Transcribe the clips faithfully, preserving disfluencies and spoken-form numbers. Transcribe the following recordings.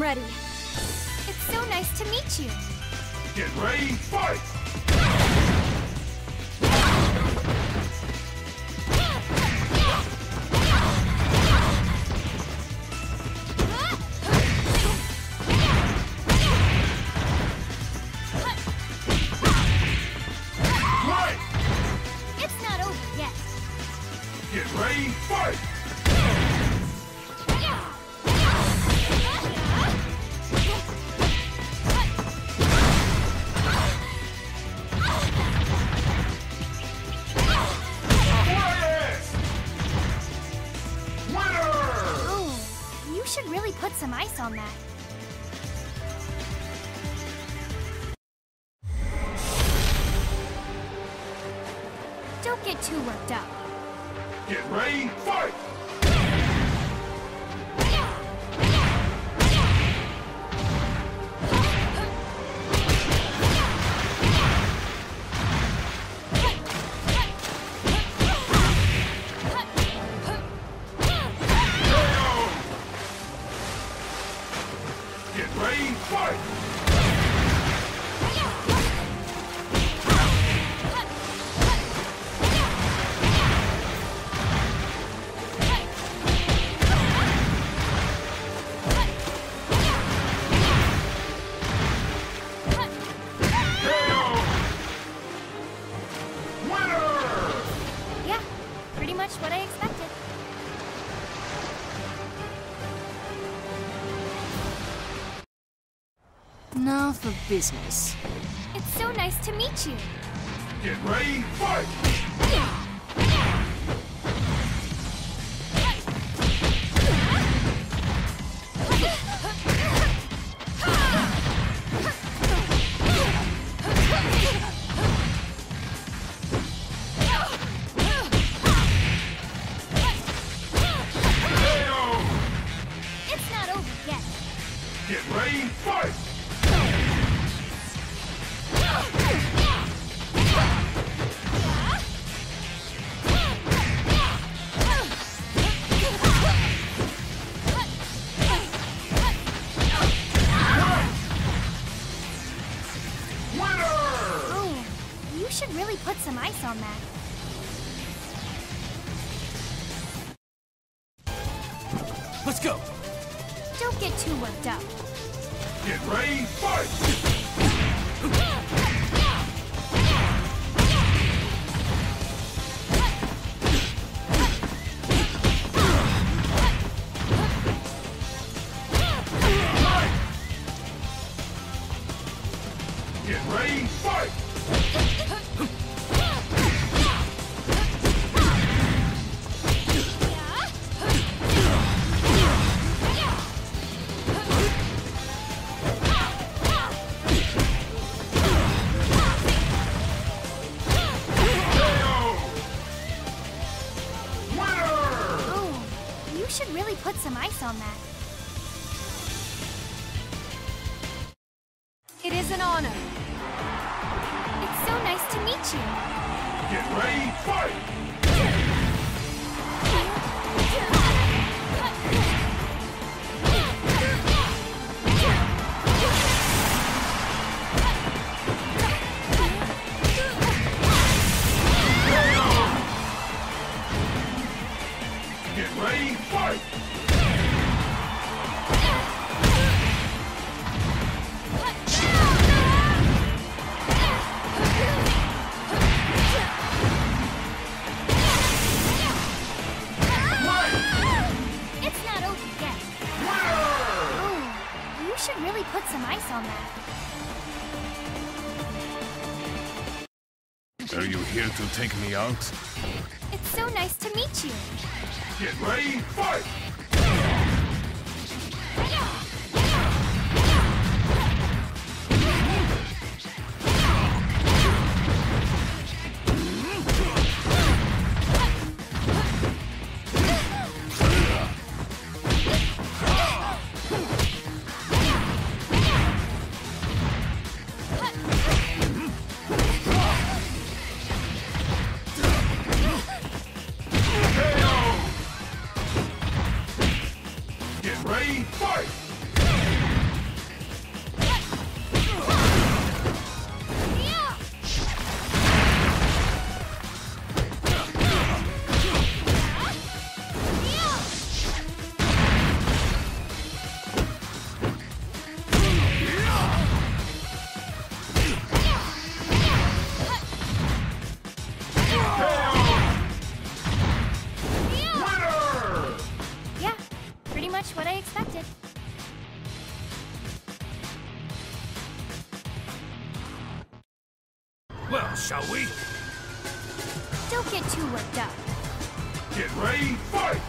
I'm ready. It's so nice to meet you. Get ready, fight! Get ready, fight! Winner! Oh, you should really put some ice on that. Don't get too worked up. Get ready, fight! Get ready, fight! What I expected. Now for business. It's so nice to meet you. Get ready, fight! Get ready, fight! Winner! Oh, you should really put some ice on that. Let's go! Don't get too worked up. Get ready, fight! Get ready, fight! You should really put some ice on that. It is an honor. It's so nice to meet you. Get ready, fight! Get ready, fight! It's not over yet. Oh, you should really put some ice on that. Are you here to take me out? It's so nice to meet you. Get ready, fight! shall we? Don't get too worked up. Get ready, fight!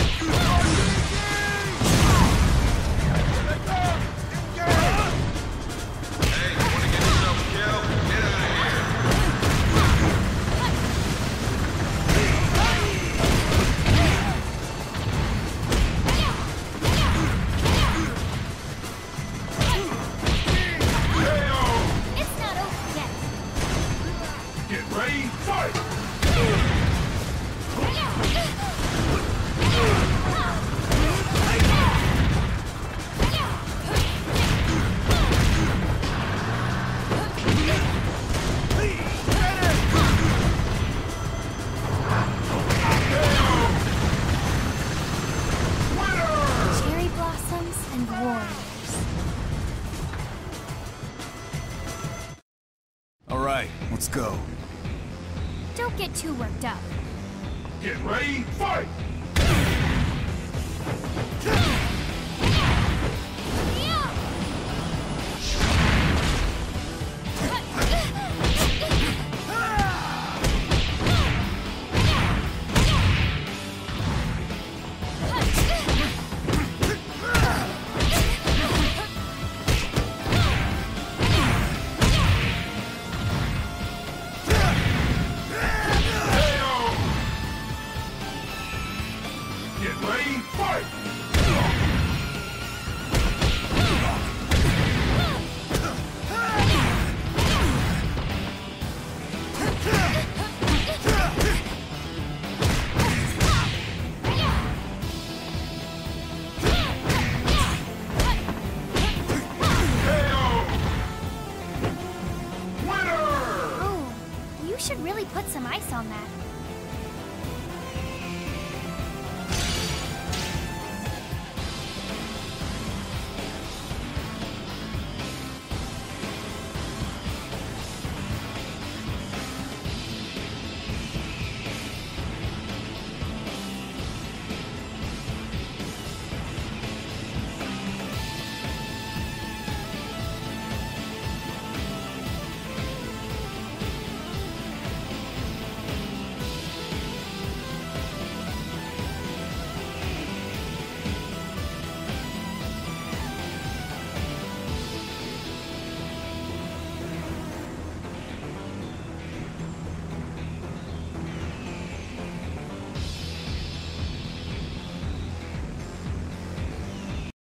Hey, you wanna get yourself killed? Get out of here! It's not over yet. Get ready, fight! Cherry blossoms and warriors. All right, let's go. Don't get too worked up. Get ready, fight! Get ready, fight!